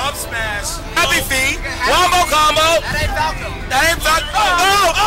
Up smash. Happy feet. One more combo. That ain't falco. That ain't falco. Oh,